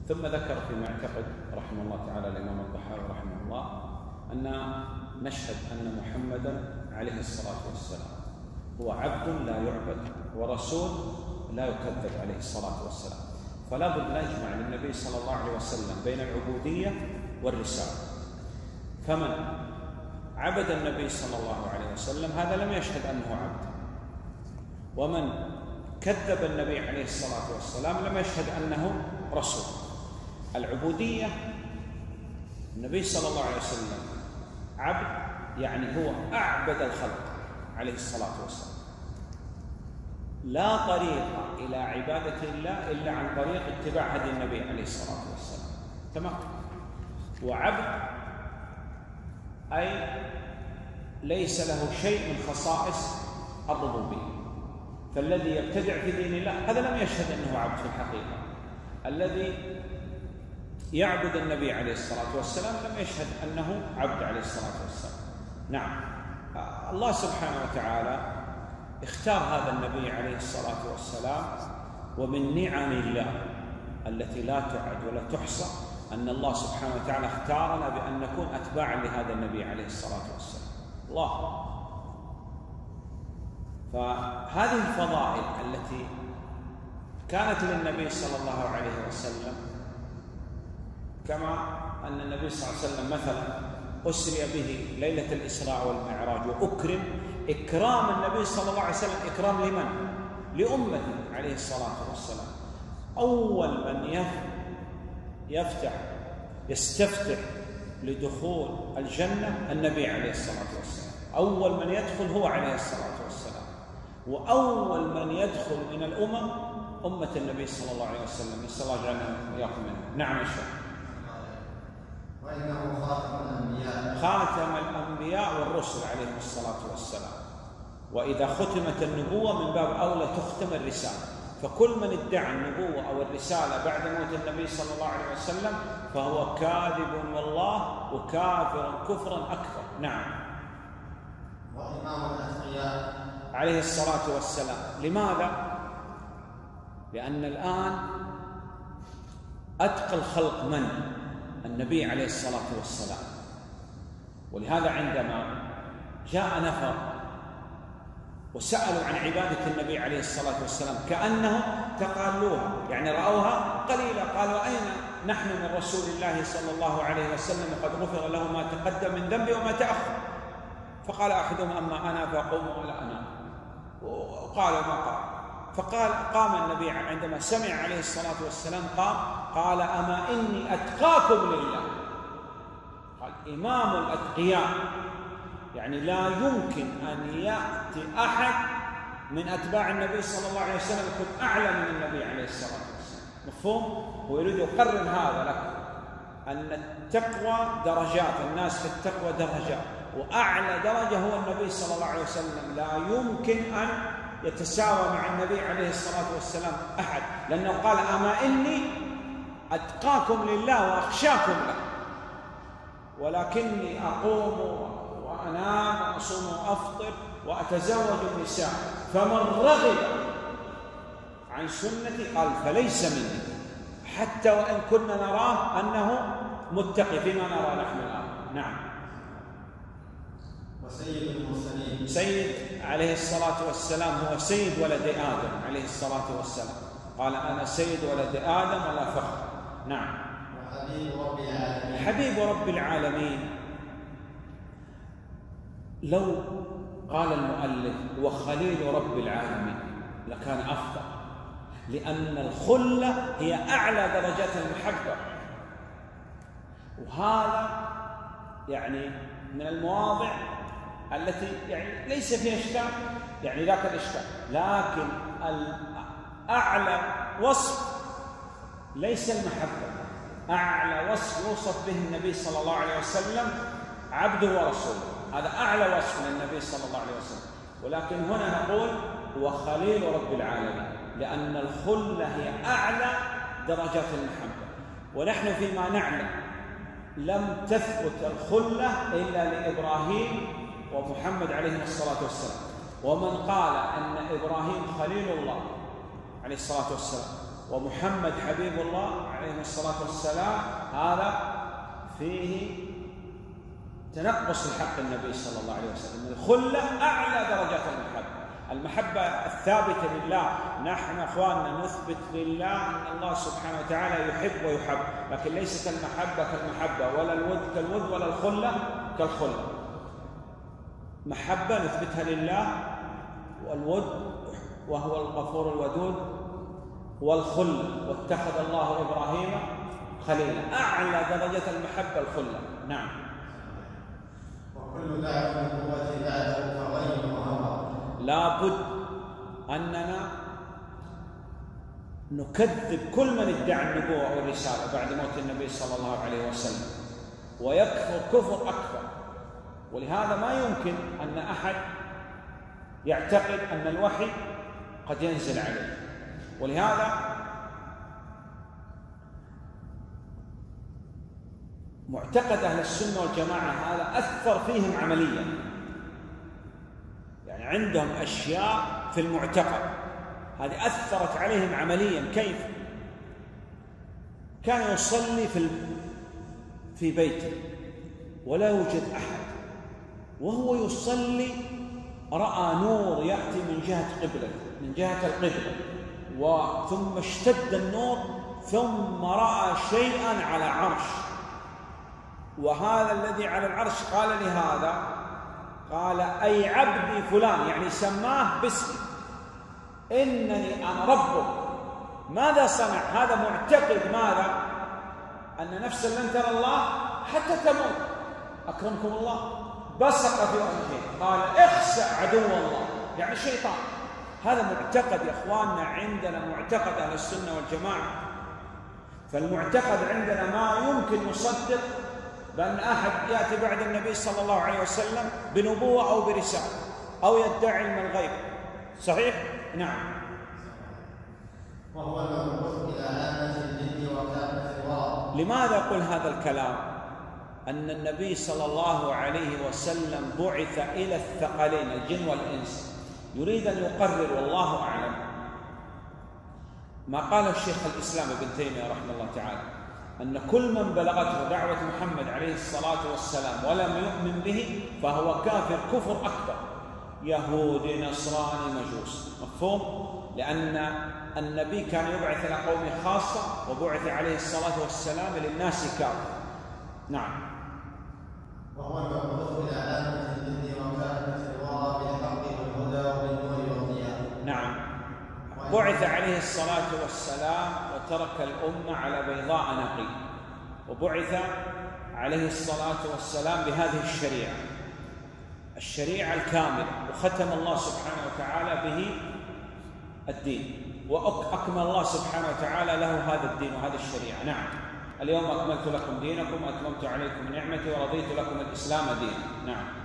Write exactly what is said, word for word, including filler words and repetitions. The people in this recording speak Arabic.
ثم ذكر فيما يعتقد رحمه الله تعالى الإمام الضحاوي رحمه الله أن نشهد أن محمدا عليه الصلاة والسلام هو عبد لا يعبد ورسول لا يكذب عليه الصلاة والسلام، فلا بد نجمع للنبي صلى الله عليه وسلم بين العبودية والرسالة. فمن عبد النبي صلى الله عليه وسلم هذا لم يشهد أنه عبد، ومن كذب النبي عليه الصلاة والسلام لم يشهد أنه رسول. العبودية النبي صلى الله عليه وسلم عبد، يعني هو أعبد الخلق عليه الصلاة والسلام، لا طريق إلى عبادة الله إلا عن طريق اتباع هدي النبي عليه الصلاة والسلام. تمام. وعبد أي ليس له شيء من خصائص الربوبية، فالذي يبتدع في دين الله هذا لم يشهد أنه عبد في الحقيقة. الذي يعبد النبي عليه الصلاة والسلام لم يشهد أنه عبد عليه الصلاة والسلام. نعم. الله سبحانه وتعالى اختار هذا النبي عليه الصلاة والسلام، ومن نعم الله التي لا تعد ولا تحصى أن الله سبحانه وتعالى اختارنا بأن نكون أتباعا لهذا النبي عليه الصلاة والسلام. الله. فهذه الفضائل التي كانت للنبي صلى الله عليه وسلم، كما أن النبي صلى الله عليه وسلم مثلا أسري به ليلة الإسراء والمعراج وأكرم، إكرام النبي صلى الله عليه وسلم إكرام لمن؟ لأمته عليه الصلاة والسلام. أول من يفتح يستفتح لدخول الجنة النبي عليه الصلاة والسلام، أول من يدخل هو عليه الصلاة والسلام، وأول من يدخل من الأمم أمة النبي صلى الله عليه وسلم. نسأل الله جعلنا وإياكم منه. نعم إن شاء الله. وإنه خاتم الأنبياء خاتم الأنبياء والرسل عليهم الصلاة والسلام. وإذا ختمت النبوة من باب أولى تختم الرسالة، فكل من ادعى النبوة أو الرسالة بعد موت النبي صلى الله عليه وسلم فهو كاذب والله وكافر كفرا أكبر. نعم. وإمام الأتقياء عليه الصلاة والسلام. لماذا؟ لأن الآن أتقى الخلق من؟ النبي عليه الصلاة والسلام. ولهذا عندما جاء نفر وسألوا عن عبادة النبي عليه الصلاة والسلام كأنهم تقالوها، يعني رأوها قليلة، قالوا أين نحن من رسول الله صلى الله عليه وسلم وقد غفر له ما تقدم من ذنبه وما تأخر. فقال أحدهم أما أنا فقوموا ولا أنا، وقالوا ما قال. فقال قام النبي عندما سمع عليه الصلاة والسلام قام قال أما إني أتقاكم لله. قال إمام الأتقياء، يعني لا يمكن أن يأتي أحد من أتباع النبي صلى الله عليه وسلم يكون أعلى من النبي عليه الصلاة والسلام. مفهوم؟ هو يريد يقرر هذا لكم أن التقوى درجات، الناس في التقوى درجات، وأعلى درجة هو النبي صلى الله عليه وسلم. لا يمكن أن يتساوى مع النبي عليه الصلاة والسلام أحد، لأنه قال أما إني أتقاكم لله وأخشاكم له، ولكني أقوم وأنام وأصوم وأفطر وأتزوج النساء، فمن رغب عن سنتي قال فليس مني، حتى وإن كنا نراه أنه متقي فيما نرى نحن الآن. نعم. وسيد المرسلين، سيد عليه الصلاة والسلام هو سيد ولد آدم عليه الصلاة والسلام، قال أنا سيد ولد آدم ولا فخر. نعم. وحبيب رب العالمين، حبيب رب العالمين. لو قال المؤلف وخليل رب العالمين لكان أفضل، لأن الخلة هي أعلى درجات المحبة، وهذا يعني من المواضع التي يعني ليس فيها إشكال، يعني ذاك الإشكال، لكن أعلى وصف ليس المحبة، أعلى وصف يوصف به النبي صلى الله عليه وسلم عبده ورسوله، هذا أعلى وصف للنبي صلى الله عليه وسلم. ولكن هنا نقول هو خليل رب العالمين، لأن الخلة هي أعلى درجات المحبة. ونحن فيما نعلم لم تثبت الخلة إلا لإبراهيم ومحمد عليه الصلاة والسلام. ومن قال أن إبراهيم خليل الله عليه الصلاة والسلام ومحمد حبيب الله عليه الصلاة والسلام، هذا فيه تنقص لحق النبي صلى الله عليه وسلم. الخلة أعلى درجات المحبة، المحبة الثابتة لله. نحن أخواننا نثبت لله أن الله سبحانه وتعالى يحب ويحب، لكن ليست المحبة كالمحبة، ولا الود كالود، ولا الخلة كالخلة. محبة نثبتها لله، والود وهو الغفور الودود، والخلة واتخذ الله إبراهيم خليلا. أعلى درجة المحبة الخلة. نعم. وكل ذلك من قوة ذاته فغير وهوى. لا بد أننا نكذب كل من ادعى النبوة والرسالة بعد موت النبي صلى الله عليه وسلم، ويكفر كفر أكبر. ولهذا ما يمكن أن أحد يعتقد أن الوحي قد ينزل عليه. ولهذا معتقد أهل السنة والجماعة هذا أثر فيهم عمليا، يعني عندهم أشياء في المعتقد هذه أثرت عليهم عمليا. كيف؟ كان يصلي في في بيته ولا يوجد أحد، وهو يصلي رأى نور يأتي من جهة قبلة من جهة القبلة، وثم اشتد النور، ثم رأى شيئا على عرش، وهذا الذي على العرش قال لهذا، قال أي عبدي فلان، يعني سماه باسمه، إنني أنا ربك. ماذا صنع؟ هذا معتقد ماذا؟ أن نفسا لن ترى الله حتى تموت، أكرمكم الله، بصق في وجهه، قال اخسأ عدو الله، يعني شيطان. هذا معتقد يا إخواننا، عندنا معتقد أهل السنة والجماعة. فالمعتقد عندنا ما يمكن نصدق بأن أحد يأتي بعد النبي صلى الله عليه وسلم بنبوة أو برسالة أو يدعي علم الغيب. صحيح؟ نعم. وهو المبعوث إلى عامة الجن وكافة الورى. لماذا أقول هذا الكلام؟ أن النبي صلى الله عليه وسلم بعث إلى الثقلين الجن والإنس، يريد أن يقرر، والله أعلم، ما قال الشيخ الإسلام ابن تيمية رحمه الله تعالى، أن كل من بلغته دعوة محمد عليه الصلاة والسلام ولم يؤمن به فهو كافر كفر أكبر، يهودي نصراني مجوس. مفهوم؟ لأن النبي كان يبعث إلى قومه خاصة، وبعث عليه الصلاة والسلام للناس كافة. نعم. وهو المبعوث إلى عامة الجن وكافة الورى بالحق والهدى وبالنور والضياء. نعم. بعث عليه الصلاة والسلام وترك الأمة على بيضاء نقي، وبعث عليه الصلاة والسلام بهذه الشريعة الشريعة الكاملة، وختم الله سبحانه وتعالى به الدين، وأكمل الله سبحانه وتعالى له هذا الدين وهذه الشريعة. نعم. اليوم أكملت لكم دينكم وأتممت عليكم نعمتي ورضيت لكم الإسلام دينا. نعم.